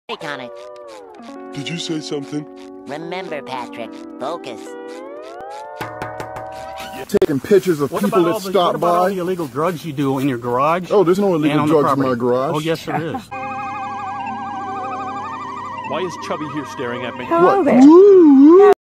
Take on it. Did you say something? Remember, Patrick, focus. Taking pictures of people that stop by. What about all the illegal drugs you do in your garage? Oh, there's no illegal drugs in my garage. Oh, yes, there is. Why is Chubby here staring at me? What?